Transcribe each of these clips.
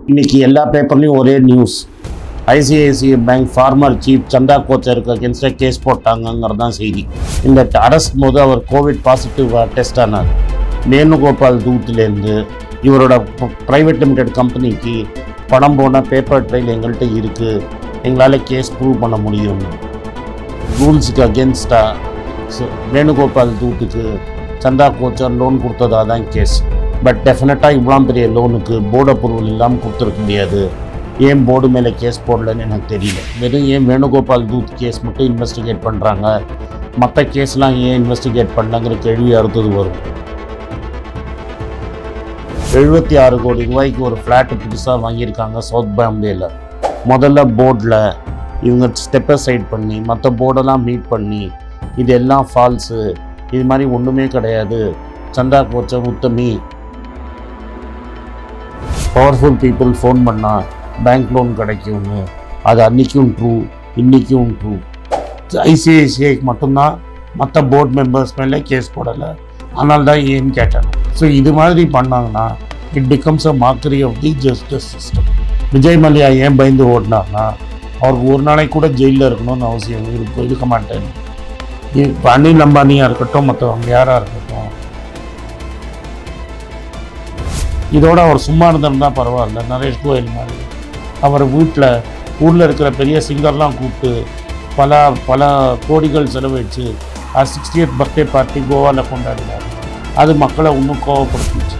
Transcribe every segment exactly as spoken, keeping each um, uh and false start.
இன்னைக்கு எல்லா பேப்பர்லையும் ஒரே news. ICICI bank former chief Chanda கோச்சருக்கு அகேன்ஸ்டாக கேஸ் போட்டாங்கங்கிறது தான் செய்தி. இந்த அரெஸ்ட் போது அவர் கோவிட் பாசிட்டிவ் டெஸ்ட் ஆனார். வேணுகோபால் தூத்துலேருந்து இவரோட ப்ரைவேட் லிமிடெட் கம்பெனிக்கு பணம் போன பேப்பர் ட்ரெயில் எங்கள்கிட்ட இருக்குது, எங்களால் கேஸ் ப்ரூவ் பண்ண முடியும்னு ரூல்ஸுக்கு அகேன்ஸ்டாக வேணுகோபால் தூத்துக்கு சந்தா கோச்சர் லோன் கொடுத்ததாக தான் கேஸ். பட் டெஃபினட்டாக இவ்வளோ பெரிய லோனுக்கு போர்டு அப்ரூவல் இல்லாமல் கொடுத்துருக்க முடியாது. ஏன் போர்டு மேலே கேஸ் போடலன்னு எனக்கு தெரியல. வெறும் ஏன் வேணுகோபால் தூத் கேஸ் மட்டும் இன்வெஸ்டிகேட் பண்ணுறாங்க, மற்ற கேஸ்லாம் ஏன் இன்வெஸ்டிகேட் பண்ணலங்கிற கேள்வி அடுத்தது வரும். எழுபத்தி ஆறு கோடி ரூபாய்க்கு ஒரு ஃப்ளாட்டு புதுசாக வாங்கியிருக்காங்க சவுத் பாம்பேயில். முதல்ல போர்டில் இவங்க ஸ்டெப்பை சைட் பண்ணி மற்ற போர்டெல்லாம் மீட் பண்ணி இதெல்லாம் ஃபால்ஸு, இது மாதிரி ஒன்றுமே கிடையாது, சந்தா கோச்சர் உத்தமி, பவர்ஃபுல் பீப்புள் ஃபோன் பண்ணால் பேங்க் லோன் கிடைக்கும்னு, அது அன்றைக்கும் ட்ரூ, இன்றைக்கும் ட்ரூ. ஐசிஐசிஐக்கு மட்டும்தான் மற்ற போர்ட் மெம்பர்ஸ் மேலே கேஸ் போடலை. அதனால தான் ஏன்னு கேட்டேன். ஸோ இது மாதிரி பண்ணாங்கன்னா it becomes a mockery of the justice system. Vijay Mallya ஏன் பயந்து ஓடினார்னா அவருக்கு ஒரு நாளைக்கு கூட ஜெயிலில் இருக்கணும்னு அவசியம் இருக்கு இருக்க மாட்டேன். இப்போ அனில் அம்பானியாக இருக்கட்டும், மற்றவங்க யாராக இருக்கட்டும், இதோட அவர் சும்மா இருந்திருந்தா பரவாயில்ல. நரேஷ் கோயல் மாதிரி அவர் வீட்டில் ஊரில் இருக்கிற பெரிய சிங்கர்லாம் கூப்பிட்டு பல பல கோடிகள் செலவழித்து அது சிக்ஸ்டியத் பர்த்டே பார்ட்டி கோவாவில் கொண்டாடினார். அது மக்களை இன்னும் கோவப்படுத்துச்சு.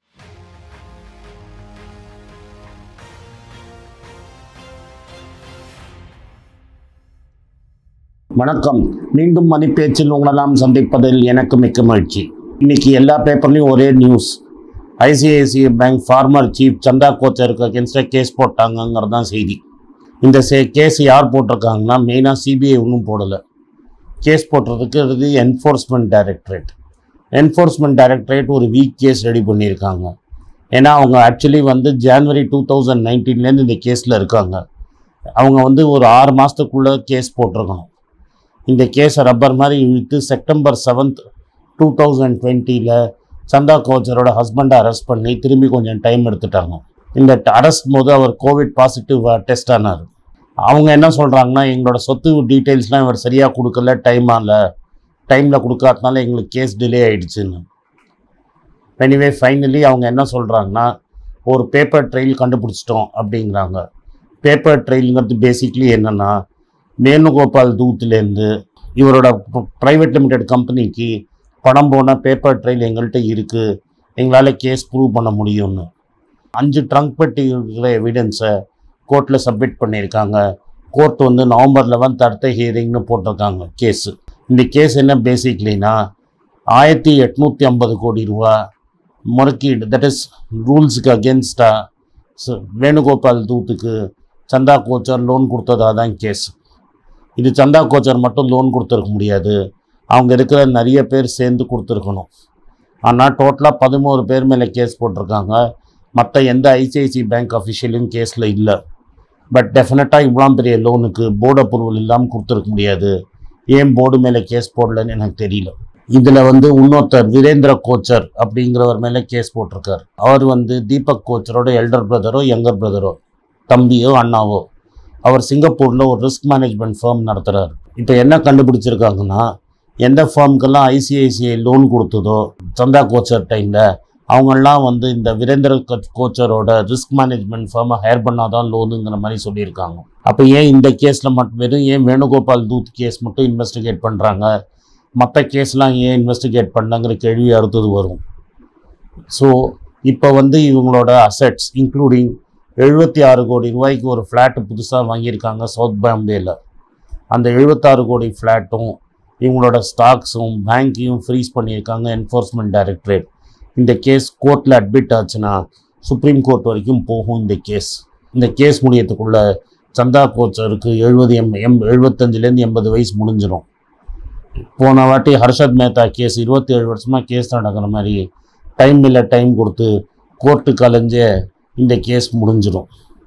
வணக்கம். மீண்டும் மணிப்பேச்சில் உங்களெல்லாம் சந்திப்பதில் எனக்கு மிக்க மகிழ்ச்சி. இன்னைக்கு எல்லா பேப்பர்லையும் ஒரே news. ICICI bank former chief Chanda கோச்சருக்கு அகேன்ஸ்டாக கேஸ் போட்டாங்கங்கிறது தான் செய்தி. இந்த சே கேஸ் யார் போட்டிருக்காங்கன்னா மெயினாக சிபிஐ ஒன்றும் போடலை. கேஸ் போட்டுறதுக்கு இது என்ஃபோர்ஸ்மெண்ட் டைரக்டரேட். என்ஃபோர்ஸ்மெண்ட் டைரக்டரேட் ஒரு வீக் கேஸ் ரெடி பண்ணியிருக்காங்க. ஏன்னா அவங்க ஆக்சுவலி வந்து ஜான்வரி டூ தௌசண்ட் நைன்டீன்லேருந்து இந்த கேஸில் இருக்காங்க. அவங்க வந்து ஒரு ஆறு மாதத்துக்குள்ளே கேஸ் போட்டிருக்கணும். இந்த கேஸை ரப்பர் மாதிரி இழுத்து செப்டம்பர் செவன்த் டூ தௌசண்ட் டுவெண்ட்டியில் சந்தா கோச்சரோட ஹஸ்பண்டை அரெஸ்ட் பண்ணி திரும்பி கொஞ்சம் டைம் எடுத்துட்டாங்க. இந்த அரெஸ்ட் போது அவர் கோவிட் பாசிட்டிவ் டெஸ்ட் ஆனார். அவங்க என்ன சொல்கிறாங்கன்னா எங்களோட சொத்து டீட்டெயில்ஸ்லாம் இவர் சரியாக கொடுக்கல, டைம் ஆகல, டைமில் கொடுக்காதனால எங்களுக்கு கேஸ் டிலே ஆகிடுச்சுன்னு. எனிவே ஃபைனலி அவங்க என்ன சொல்கிறாங்கன்னா ஒரு பேப்பர் ட்ரெயில் கண்டுபிடிச்சிட்டோம் அப்படிங்கிறாங்க. பேப்பர் ட்ரெயிலுங்கிறது பேசிக்லி என்னென்னா வேணுகோபால் தூத்துலேருந்து இவரோட ப்ரைவேட் லிமிடெட் கம்பெனிக்கு பணம் போன பேப்பர் ட்ரெயில் எங்கள்கிட்ட இருக்குது, எங்களால் கேஸ் ப்ரூவ் பண்ண முடியும்னு அஞ்சு ட்ரங்க் பெட்டி இருக்கிற எவிடன்ஸை கோர்ட்டில் சப்மிட் பண்ணியிருக்காங்க. கோர்ட் வந்து நவம்பர் லெவன்த் அடுத்த ஹியரிங்னு போட்டிருக்காங்க கேஸு. இந்த கேஸ் என்ன பேசிக்லினா ஆயிரத்தி எட்நூற்றி ஐம்பது கோடி ரூபா முறைக்கீடு, தட் இஸ் ரூல்ஸுக்கு அகேன்ஸ்டாக வேணுகோபால் தூத்துக்கு சந்தா கோச்சர் லோன் கொடுத்ததாக தான் கேஸ். இது சந்தா கோச்சர் மட்டும் லோன் கொடுத்துருக்க முடியாது, அவங்க இருக்கிற நிறைய பேர் சேர்ந்து கொடுத்துருக்கணும். ஆனால் டோட்டலாக பதிமூணு பேர் மேலே கேஸ் போட்டிருக்காங்க. மற்ற எந்த ஐசிஐசிஐ பேங்க் அஃபிஷியலும் கேஸில் இல்லை. பட் டெஃபினட்டாக இவ்வளோ பெரிய லோனுக்கு போர்டு அப்ரூவல் இல்லாமல் கொடுத்துருக்க முடியாது. ஏன் போர்டு மேலே கேஸ் போடலன்னு எனக்கு தெரியல. இதில் வந்து இன்னொருத்தர் வீரேந்திர கோச்சர் அப்படிங்கிறவர் மேலே கேஸ் போட்டிருக்கார். அவர் வந்து தீபக் கோச்சரோட எல்டர் பிரதரோ யங்கர் பிரதரோ, தம்பியோ அண்ணாவோ. அவர் சிங்கப்பூரில் ஒரு ரிஸ்க் மேனேஜ்மெண்ட் ஃபேர்ம் நடத்துகிறார். இப்போ என்ன கண்டுபிடிச்சிருக்காங்கன்னா எந்த ஃபார்முக்கெல்லாம் ஐசிஐசிஐ லோன் கொடுத்ததோ சந்தா கோச்சர் டைமில் அவங்கெல்லாம் வந்து இந்த வீரேந்திர கோச்சரோட ரிஸ்க் மேனேஜ்மெண்ட் ஃபார்மை ஹையர் பண்ணால் தான் லோனுங்கிற மாதிரி சொல்லியிருக்காங்க. அப்போ ஏன் இந்த கேஸில் மட்டும் வெறும் ஏன் வேணுகோபால் தூத் கேஸ் மட்டும் இன்வெஸ்டிகேட் பண்ணுறாங்க, மற்ற கேஸ்லாம் ஏன் இன்வெஸ்டிகேட் பண்ணலங்கிற கேள்வி அடுத்தது வரும். ஸோ இப்போ வந்து இவங்களோட அசெட்ஸ் இன்க்ளூடிங் எழுபத்தி ஆறு கோடி ரூபாய்க்கு ஒரு ஃப்ளாட்டு புதுசாக வாங்கியிருக்காங்க சவுத் பாம்பேயில். அந்த எழுபத்தாறு கோடி ஃப்ளாட்டும் இவங்களோட ஸ்டாக்ஸும் பேங்க்கையும் ஃப்ரீஸ் பண்ணியிருக்காங்க என்ஃபோர்ஸ்மெண்ட் டைரக்டரேட். இந்த கேஸ் கோர்ட்டில் அட்மிட் ஆச்சுன்னா சுப்ரீம் கோர்ட் வரைக்கும் போகும் இந்த கேஸ். இந்த கேஸ் முடியத்துக்குள்ளே சந்தா கோச்சருக்கு எழுபது எம் எம் எழுபத்தஞ்சிலேருந்து எண்பது வயசு முடிஞ்சிடும். போன வாட்டி ஹர்ஷத் மேத்தா கேஸ் இருபத்தி ஏழு வருஷமாக கேஸ் நடக்கிற மாதிரி டைம் இல்லை டைம் கொடுத்து கோர்ட்டு கலைஞ்சே இந்த கேஸ் முடிஞ்சிடும்.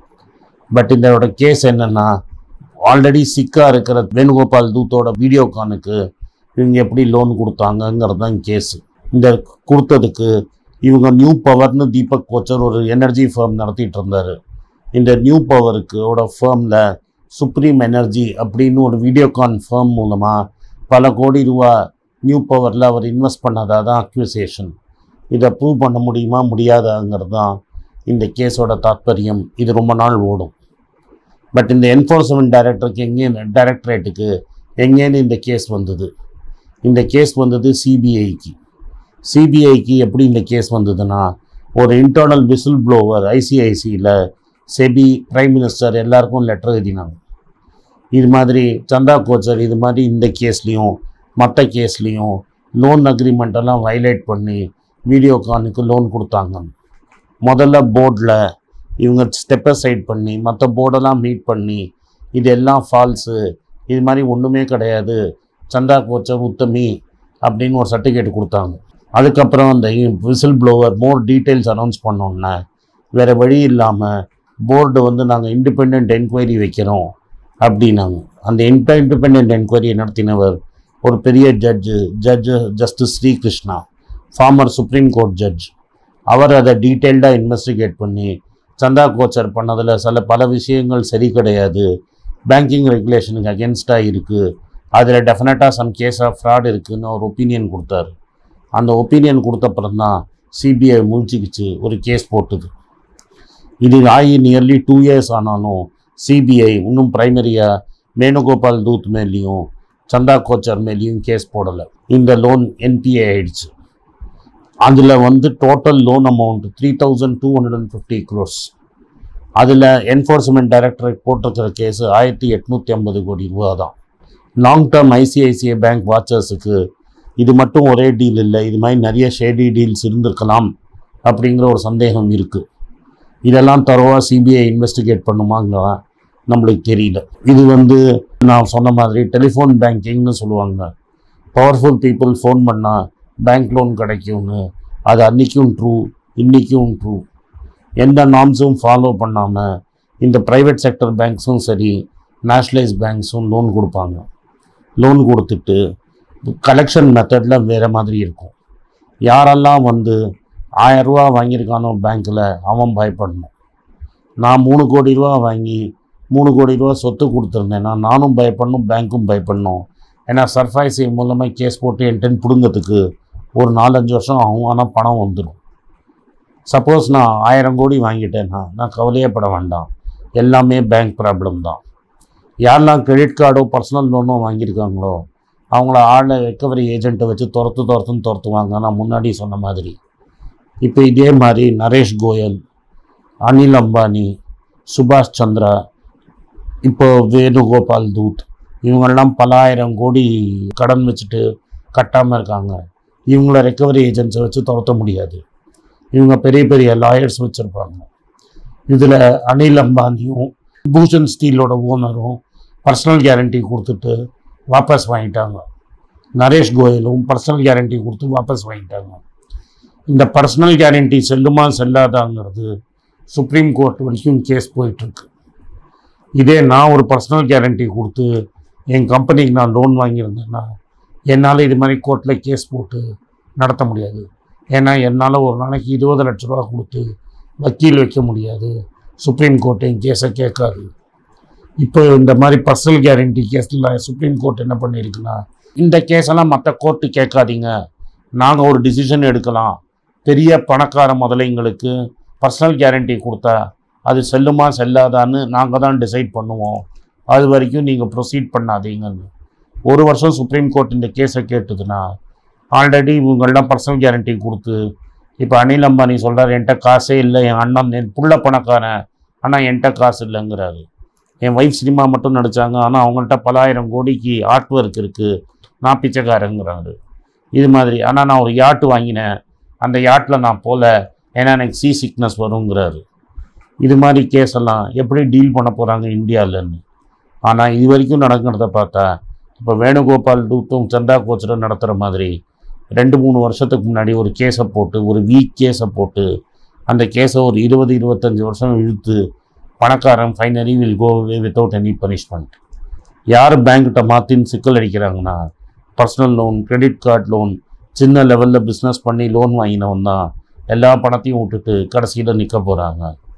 பட் இதோட கேஸ் என்னென்னா ஆல்ரெடி சிக்காக இருக்கிற வேணுகோபால் தூத்தோட வீடியோகானுக்கு இவங்க எப்படி லோன் கொடுத்தாங்கங்கிறது தான் கேஸு. இந்த கொடுத்ததுக்கு இவங்க நியூ பவர்னு தீபக் கோச்சர் ஒரு எனர்ஜி ஃபர்ம் நடத்திட்டு இருந்தார். இந்த நியூ பவருக்கோட ஃபேமில் சுப்ரீம் எனர்ஜி அப்படின்னு ஒரு வீடியோகான் ஃபேம் மூலமாக பல கோடி ரூபா நியூ பவரில் அவர் இன்வெஸ்ட் பண்ணதாக தான் அக்யூசேஷன். இதை ப்ரூவ் பண்ண முடியுமா முடியாதாங்கிறது தான் இந்த கேஸோட தாற்பயம். இது ரொம்ப நாள் ஓடும். பட் இந்த என்ஃபோர்ஸ்மெண்ட் டைரக்டருக்கு எங்கே டைரக்டரேட்டுக்கு எங்கேன்னு இந்த கேஸ் வந்தது? இந்த கேஸ் வந்தது சிபிஐக்கு. சிபிஐக்கு எப்படி இந்த கேஸ் வந்ததுன்னா, ஒரு இன்டர்னல் விசில் ப்ளோவர் ஐசிஐசியில் செபி பிரைம் மினிஸ்டர் எல்லாருக்கும் லெட்டர் எழுதினாங்க. இது மாதிரி சந்தா கோச்சர் இது மாதிரி இந்த கேஸ்லேயும் மற்ற கேஸ்லேயும் லோன் அக்ரிமெண்ட்டெல்லாம் வயலேட் பண்ணி வீடியோகானுக்கு லோன் கொடுத்தாங்க. முதல்ல போர்டில் இவங்க ஸ்டெப்பை சைட் பண்ணி மற்ற போர்டெல்லாம் மீட் பண்ணி இது எல்லாம் ஃபால்ஸு, இது மாதிரி ஒன்றுமே கிடையாது, சந்தா கோச்சர் உத்தமி அப்படின்னு ஒரு சர்டிஃபிகேட் கொடுத்தாங்க. அதுக்கப்புறம் அந்த whistleblower more details announce பண்ணோன்னே வேறு வழி இல்லாமல் போர்டு வந்து நாங்கள் இண்டிபெண்ட் என்கொயரி வைக்கிறோம் அப்படின்னாங்க. அந்த இன்ட இண்டிபெண்ட் என்கொயரியை நடத்தினவர் ஒரு பெரிய judge judge justice Srikrishna, former supreme court judge. அவர் அதை டீட்டெயில்டாக இன்வெஸ்டிகேட் பண்ணி சந்தா கோச்சர் பண்ணதில் சில பல விஷயங்கள் சரி கிடையாது, பேங்கிங் ரெகுலேஷனுக்கு அகென்ஸ்டாக இருக்குது, அதில் டெஃபினட்டாக சம் கேஸ் ஆஃப் ஃப்ராட் இருக்குதுன்னு ஒரு ஒப்பீனியன் கொடுத்தாரு. அந்த ஒப்பீனியன் கொடுத்தப்புறம் தான் சிபிஐ முழிச்சிக்கிச்சு, ஒரு கேஸ் போட்டுது. இது ஆகி நியர்லி டூ இயர்ஸ் ஆனாலும் சிபிஐ இன்னும் ப்ரைமரியாக வேணுகோபால் தூத் மேலேயும் சந்தா கோச்சர் மேலேயும் கேஸ் போடலை. இந்த லோன் என்பிஏ ஆயிடுச்சு. அதில் வந்து total loan amount three thousand two hundred and fifty crores. அதில் என்ஃபோர்ஸ்மெண்ட் டைரக்டரேட் போட்டிருக்கிற கேஸு ஆயிரத்தி எட்நூற்றி ஐம்பது கோடி ரூபா தான். லாங் டேர்ம் ஐசிஐசிஐ பேங்க் வாட்சர்ஸுக்கு இது மட்டும் ஒரே டீல் இல்லை, இது மாதிரி நிறைய ஷேடி டீல்ஸ் இருந்திருக்கலாம் அப்படிங்கிற ஒரு சந்தேகம் இருக்குது. இதெல்லாம் தரவாக சிபிஐ இன்வெஸ்டிகேட் பண்ணுமாங்களா நம்மளுக்கு தெரியல. இது வந்து நான் சொன்ன மாதிரி டெலிஃபோன் பேங்கிங்னு சொல்லுவாங்க. பவர்ஃபுல் பீப்புள் ஃபோன் பண்ணால் பேங்க் லோன் கிடைக்கும்னு, அது அன்றைக்கும் ட்ரூ இன்றைக்கும் ட்ரூ. எந்த நார்ம்ஸும் ஃபாலோ பண்ணாமல் இந்த ப்ரைவேட் செக்டர் பேங்க்ஸும் சரி நேஷ்னலைஸ் பேங்க்ஸும் லோன் கொடுப்பாங்க. லோன் கொடுத்துட்டு கலெக்ஷன் மெத்தடில் வேறு மாதிரி இருக்கும். யாரெல்லாம் வந்து ஆயரூவா வாங்கியிருக்கானோ பேங்க்கில் அவன் பயப்படணும். நான் மூணு கோடி ரூபா வாங்கி மூணு கோடி ரூபா சொத்து கொடுத்துருந்தேன்னா நானும் பயப்படணும், பேங்க்கும் பயப்படணும். ஏன்னா சர்ஃபைசி மூலமாக கேஸ் போட்டு என்கிட்ட பிடுங்கிறதுக்கு ஒரு நாலஞ்சு வருஷம் ஆகும், ஆனால் பணம் வந்துடும். சப்போஸ் நான் ஆயிரம் கோடி வாங்கிட்டேன்னா நான் கவலையே பட வேண்டாம், எல்லாமே பேங்க் ப்ராப்ளம் தான். யாரெல்லாம் கிரெடிட் கார்டோ பர்சனல் லோனோ வாங்கியிருக்காங்களோ அவங்கள ஆளை ரெக்கவரி ஏஜென்ட்டை வச்சு துரத்து துரத்துன்னு துரத்துவாங்க. நான் முன்னாடி சொன்ன மாதிரி இப்போ இதே மாதிரி நரேஷ் கோயல், அனில் அம்பானி, சுபாஷ் சந்திரா, இப்போ வேணுகோபால் தூத், இவங்கெல்லாம் பல ஆயிரம் கோடி கடன் வச்சுட்டு கட்டாமல் இருக்காங்க. இவங்கள ரெக்கவரி ஏஜென்ட்ஸை வச்சு துரத்த முடியாது. இவங்க பெரிய பெரிய லாயர்ஸ் வச்சுருப்பாங்க. இதில் அனில் அம்பானியும் பூஷன் ஸ்டீலோட ஓனரும் பர்சனல் கேரண்டி கொடுத்துட்டு வாபஸ் வாங்கிட்டாங்க. நரேஷ் கோயலும் பர்சனல் கேரண்டி கொடுத்து வாபஸ் வாங்கிட்டாங்க. இந்த பர்சனல் கேரண்டி செல்லுமா செல்லாதாங்கிறது சுப்ரீம் கோர்ட் வரைக்கும் கேஸ் போயிட்டுருக்கு. இதே நான் ஒரு பர்சனல் கேரண்டி கொடுத்து என் கம்பெனிக்கு நான் லோன் வாங்கியிருந்தேன்னா என்னால் இது மாதிரி கோர்ட்டில் கேஸ் போட்டு நடத்த முடியாது. ஏன்னா என்னால் ஒரு நாளைக்கு இருபது லட்ச ரூபா கொடுத்து வக்கீல் வைக்க முடியாது, சுப்ரீம் கோர்ட் என் கேஸை கேட்காது. இப்போ இந்த மாதிரி பர்சனல் கேரண்டி கேஸில் சுப்ரீம் கோர்ட் என்ன பண்ணியிருக்குன்னா, இந்த கேஸெல்லாம் மற்ற கோர்ட்டு கேட்காதீங்க, நாங்கள் ஒரு டிசிஷன் எடுக்கலாம். பெரிய பணக்கார முதலைங்களுக்கு பர்சனல் கேரண்டி கொடுத்தா அது செல்லுமா செல்லாதான்னு நாங்கள் தான் டிசைட் பண்ணுவோம், அது வரைக்கும் நீங்கள் ப்ரொசீட் பண்ணாதீங்கன்னு ஒரு வருஷம் சுப்ரீம் கோர்ட் இந்த கேஸை கேட்டுதுன்னா, ஆல்ரெடி இவங்கெல்லாம் பர்சனல் கேரண்டி கொடுத்து இப்போ அனில் அம்பானி சொல்கிறார் என்கிட்ட காசே இல்லை, என் அண்ணன் என் புள்ள பணக்காரன் ஆனால் என்கிட்ட காசு இல்லைங்கிறாரு. என் ஒய்ஃப் சினிமா மட்டும் நடித்தாங்க ஆனால் அவங்கள்ட்ட பலாயிரம் கோடிக்கு ஆர்ட் ஒர்க் இருக்குது, நான் பிச்சைக்காரங்கிறாரு. இது மாதிரி ஆனால் நான் ஒரு யாட்டு வாங்கினேன், அந்த யாட்டில் நான் போகல ஏன்னா எனக்கு சீ சிக்னஸ் வருங்கிறாரு. இது மாதிரி கேஸெல்லாம் எப்படி டீல் பண்ண போகிறாங்க இந்தியாவிலன்னு. ஆனால் இது வரைக்கும் நடக்கிறத பார்த்தா இப்போ வேணுகோபால் தூத்தும் சந்தா கோச்சரும் நடத்துகிற மாதிரி ரெண்டு மூணு வருஷத்துக்கு முன்னாடி ஒரு கேஸை போட்டு ஒரு வீக் கேஸை போட்டு அந்த கேஸை ஒரு இருபது இருபத்தஞ்சி வருஷம் இழுத்து பணக்காரன் finally will go away without any punishment. யார் பேங்க்கிட்ட மாற்றின்னு சிக்கல் அடிக்கிறாங்கன்னா personal loan, credit card loan, சின்ன லெவலில் பிஸ்னஸ் பண்ணி லோன் வாங்கினவன் தான் எல்லா பணத்தையும் விட்டுட்டு கடைசியில் நிற்க போகிறாங்க.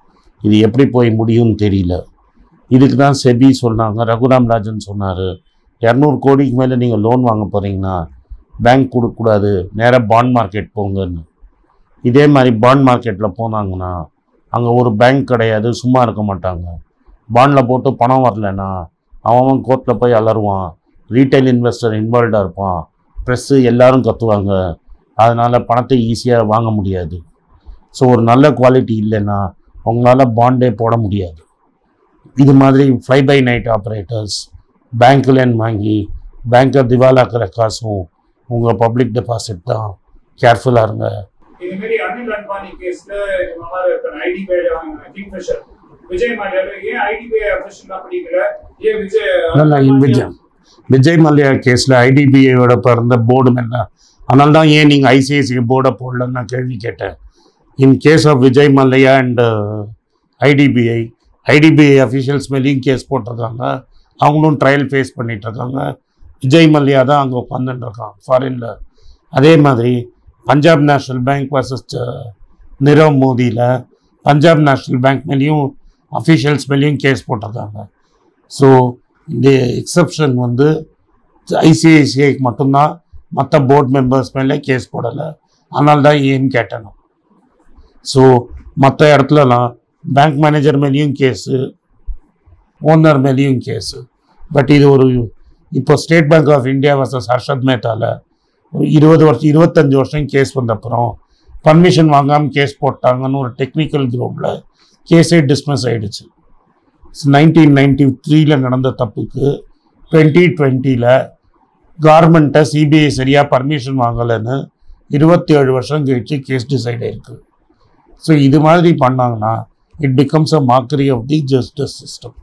இது எப்படி போய் முடியும்னு தெரியல. இதுக்கு தான் செபி சொன்னாங்க, ரகுராம் ராஜன் சொன்னார், இரநூறு கோடிக்கு மேலே நீங்கள் லோன் வாங்க போகிறீங்கன்னா பேங்க் கொடுக்கக்கூடாது, நேராக பாண்ட் மார்க்கெட் போங்கன்னு. இதே மாதிரி பாண்ட் மார்க்கெட்டில் போனாங்கன்னா அங்கே ஒரு பேங்க் கிடையாது, சும்மா இருக்க மாட்டாங்க. பாண்டில் போட்டு பணம் வரலன்னா அவன் கோர்ட்டில் போய் அலறுவான், ரீட்டைல் இன்வெஸ்டர் இன்வால்வ்டாக இருப்பான், ப்ரெஸ்ஸு எல்லோரும் கற்றுவாங்க, அதனால் பணத்தை ஈஸியாக வாங்க முடியாது. ஸோ ஒரு நல்ல குவாலிட்டி இல்லைன்னா அவங்களால பாண்டே போட முடியாது. இது மாதிரி ஃப்ளை பை நைட் ஆப்ரேட்டர்ஸ் பேங்க்லேன்னு வாங்கி பேங்க்கை திவாலாக்கிற காசும் உங்கள் பப்ளிக் டெபாசிட் தான். கேர்ஃபுல்லாக இருங்க. இதுமாரி அனில் அன்பானி கேஸில் ஐடிபிஐ கிங்ஃபிஷர் விஜய் மல்லையா ஏன் ஐடிபிஐ அஃபிஷியலாக படிக்கல, ஏன் விஜய் விஜய் விஜய் மல்லையா கேஸில் ஐடிபிஐயோட பிறந்த போர்டு மேலே, அதனால தான் ஏன் நீங்கள் ஐசிஐசிஐ போர்டை போடலன்னு நான் கேள்வி கேட்டேன். In case of Vijay Mallya and IDBI, IDBI officials மேலேயும் கேஸ் போட்டிருக்காங்க, அவங்களும் ட்ரையல் ஃபேஸ் பண்ணிகிட்ருக்காங்க. விஜய் மல்லையா தான் அங்கே உட்காந்துட்டுருக்கான் ஃபாரினில். அதே மாதிரி Punjab National Bank versus Nirav மோதியில் பஞ்சாப் நேஷ்னல் பேங்க் மேலேயும் அஃபிஷியல்ஸ் மேலேயும் கேஸ் போட்டிருக்காங்க. ஸோ இந்த எக்ஸப்ஷன் வந்து ஐசிஐசிஐக்கு மட்டும்தான், மற்ற போர்ட் மெம்பர்ஸ் மேலே கேஸ் போடலை. அதனால தான் ஏன்னு கேட்டேன். ஸோ மற்ற இடத்துலலாம் பேங்க் மேனேஜர் மேலேயும் கேஸு, ஓனர் மேலேயும் கேஸு. பட் இது ஒரு இப்போ State Bank of India versus Harshad மேத்தாவில் ஒரு இருபது வருஷம் இருபத்தஞ்சி வருஷம் கேஸ் வந்தப்புறம் பர்மிஷன் வாங்காமல் கேஸ் போட்டாங்கன்னு ஒரு டெக்னிக்கல் குரூப்பில் கேஸே டிஸ்மிஸ் ஆகிடுச்சு. நைன்டீன் நைன்டி த்ரீல நடந்த தப்புக்கு டுவெண்ட்டி டுவெண்ட்டியில் கவர்மெண்ட்டை சிபிஐ சரியாக பர்மிஷன் வாங்கலைன்னு இருபத்தி ஏழு வருஷம் கழிச்சு கேஸ் டிசைட் ஆகிருக்கு. ஸோ இது மாதிரி பண்ணாங்கன்னா it becomes a mockery of the justice system.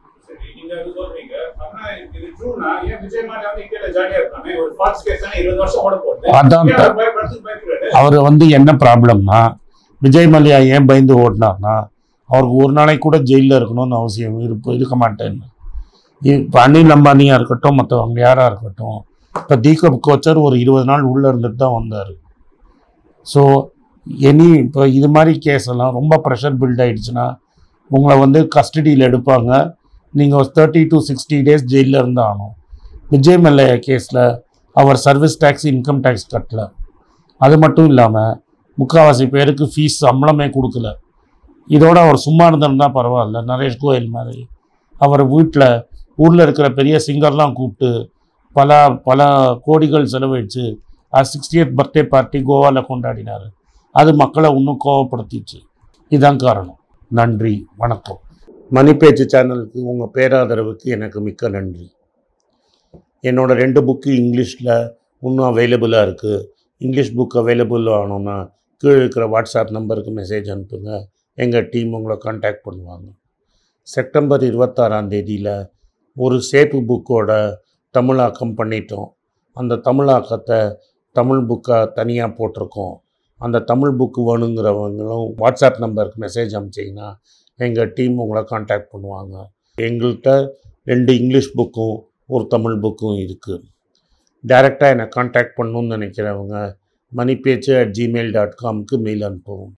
அதான் அவர் வந்து என்ன ப்ராப்ளம்னா, விஜய் மல்லையா ஏன் பயந்து ஓடினார்னா, அவருக்கு ஒரு நாளைக்கு கூட ஜெயிலில் இருக்கணும்னு அவசியம் இருப்ப இருக்க மாட்டேன்னு. இப்போ அனில் அம்பானியாக இருக்கட்டும், மற்றவங்க யாராக இருக்கட்டும், இப்போ தீபக் கோச்சர் ஒரு இருபது நாள் உள்ளே இருந்துட்டு தான் வந்தார். ஸோ எனி இப்போ இது மாதிரி கேஸ் எல்லாம் ரொம்ப ப்ரெஷர் பில்ட் ஆகிடுச்சுன்னா உங்களை வந்து கஸ்டடியில் எடுப்பாங்க. நீங்கள் ஒரு தேர்ட்டி டு சிக்ஸ்டி டேஸ் ஜெயிலில் இருந்து ஆகணும். விஜய் மல்லையா கேஸில் அவர் சர்வீஸ் டேக்ஸ், இன்கம் டேக்ஸ் கட்டல. அது மட்டும் இல்லாமல் முக்கால்வாசி பேருக்கு ஃபீஸ் சம்பளமே கொடுக்கல. இதோட அவர் சும்மா இருந்திருந்தால் பரவாயில்ல, நரேஷ் கோயல் மாதிரி அவர் வீட்டில் ஊரில் இருக்கிற பெரிய சிங்கர்லாம் கூப்பிட்டு பல பல கோடிகள் செலவழித்து அது சிக்ஸ்டியத் பர்த்டே பார்ட்டி கோவாவில் கொண்டாடினார். அது மக்களை இன்னும் கோவப்படுத்திச்சு. இதுதான் காரணம். நன்றி, வணக்கம். மணி பேச்சு சேனலுக்கு உங்கள் பேராதரவுக்கு எனக்கு மிக்க நன்றி. என்னோடய ரெண்டு புக்கு இங்கிலீஷில் இன்னும் அவைலபிளாக இருக்குது. இங்கிலீஷ் புக் அவைலபிள் ஆகணும்னா கீழே இருக்கிற வாட்ஸ்அப் நம்பருக்கு மெசேஜ் அனுப்புங்க. எங்கள் டீம் உங்களை கான்டாக்ட் பண்ணுவாங்க. செப்டம்பர் இருபத்தாறாம் தேதியில் ஒரு சேப்பு புக்கோட தமிழாக்கம் பண்ணிட்டோம். அந்த தமிழாக்கத்தை தமிழ் புக்காக தனியாக போட்டிருக்கோம். அந்த தமிழ் புக்கு வேணுங்கிறவங்களும் வாட்ஸ்அப் நம்பருக்கு மெசேஜ் அனுப்பிச்சிங்கன்னா எங்கள் டீம் உங்களை கான்டாக்ட் பண்ணுவாங்க. எங்கள்கிட்ட ரெண்டு இங்கிலீஷ் புக்கும் ஒரு தமிழ் புக்கும் இருக்குது. டைரெக்டாக என்னை கான்டாக்ட் பண்ணணுன்னு நினைக்கிறவங்க மணிப்பேச்சு அட் ஜிமெயில் டாட் காம்க்கு மெயில் அனுப்புவோம்.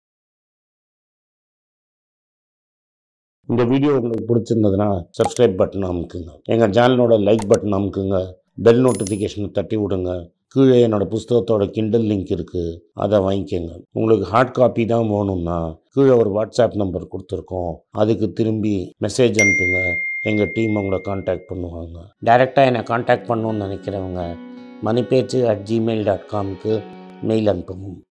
இந்த வீடியோ உங்களுக்கு பிடிச்சிருந்ததுன்னா சப்ஸ்கிரைப் பட்டன் அமுக்குங்க, எங்கள் சேனலோட லைக் பட்டன் அமுக்குங்க, பெல் நோட்டிஃபிகேஷனை தட்டி விடுங்க. கீழே என்னோடய புஸ்தகத்தோட கிண்டல் லிங்க் இருக்குது, அதை வாங்கிக்கோங்க. உங்களுக்கு ஹார்ட் காப்பி தான் வேணும்னா கீழே ஒரு வாட்ஸ்அப் நம்பர் கொடுத்துருக்கோம், அதுக்கு திரும்பி மெசேஜ் அனுப்புங்க. எங்கள் டீம் உங்களை கான்டாக்ட் பண்ணுவாங்க. டைரெக்டாக என்னை கான்டாக்ட் பண்ணணுன்னு நினைக்கிறவங்க மணிப்பேச்சு அட் ஜிமெயில் டாட் காம்க்கு மெயில் அனுப்பவும்.